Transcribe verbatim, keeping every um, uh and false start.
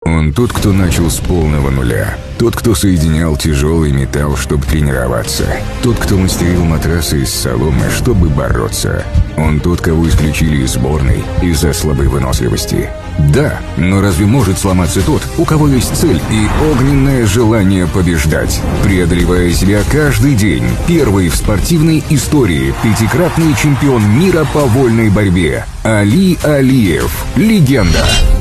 Он тот, кто начал с полного нуля. Тот, кто соединял тяжелый металл, чтобы тренироваться. Тот, кто мастерил матрасы из соломы, чтобы бороться. Он тот, кого исключили из сборной из-за слабой выносливости. Да, но разве может сломаться тот, у кого есть цель и огненное желание побеждать? Преодолевая себя каждый день, первый в спортивной истории пятикратный чемпион мира по вольной борьбе Али Алиев. Легенда.